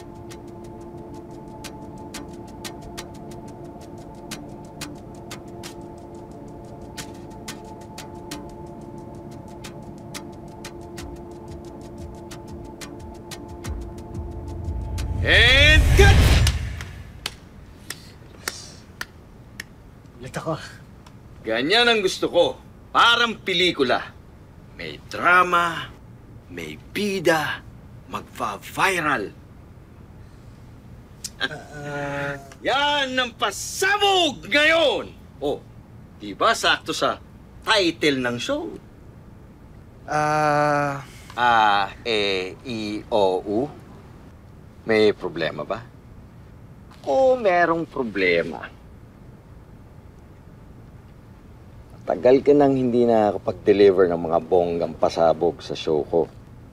And cut! Ulit ako. Ganyan ang gusto ko. Parang pelikula. May drama, may bida, magva-viral. Yan ang pasabog ngayon! Oh, di ba sakto sa title ng show? E-I-O-U? May problema ba? O merong problema? Tagal ka nang hindi nakakapag-deliver ng mga bonggang pasabog sa show ko.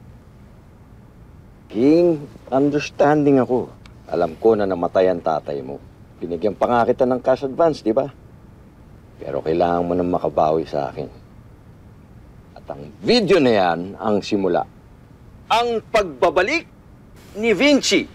King, understanding ako. Alam ko na namatay ang tatay mo. Binigyan pa nga kita ng cash advance, di ba? Pero kailangan mo nang makabawi sa akin. At ang video na yan ang simula. Ang pagbabalik ni Vinci.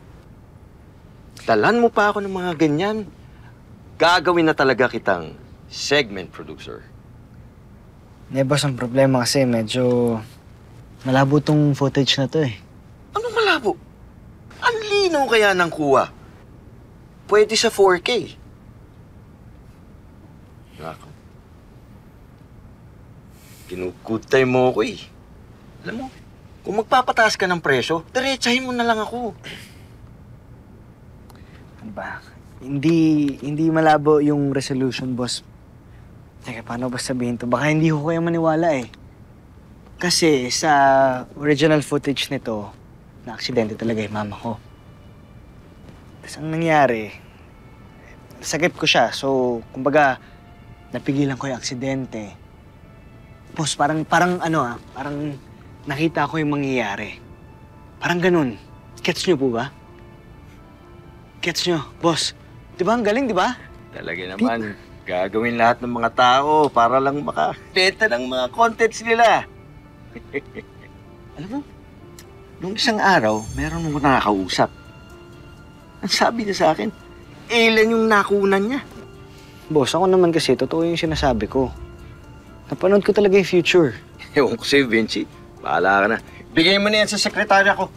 Dalan mo pa ako ng mga ganyan. Gagawin na talaga kitang segment producer. Boss, ang problema kasi medyo malabo tong footage na to eh. Anong malabo? Ang linaw kaya ng kuha. Pwede sa 4K. Nako. Kinukutay mo ako eh. Alam mo, kung magpapataas ka ng presyo, diretsahin mo na lang ako. Ano ba? Hindi malabo yung resolution, boss. Teka, paano ba sabihin to? Baka hindi ko kayo maniwala eh. Kasi sa original footage nito, na-aksidente talaga yung mama ko. Tapos ang nangyari, nasagip ko siya. So, kumbaga, napigilan ko yung aksidente. Boss, parang nakita ko yung mangyayari. Parang ganun. Gets nyo po ba? Gets nyo, boss. Di ba ang galing, di ba? Talaga naman, gagawin lahat ng mga tao para lang makakita ng mga contents nila. Alam mo, nung isang araw, meron mo nakakausap. Ang sabi niya sa akin, alien yung nakunan niya. Boss, ako naman kasi, totoo yung sinasabi ko. Napanood ko talaga yung future. Ewan ko sa'yo, Vinci. Bahala ka na. Bigay mo na yan sa sekretarya ko.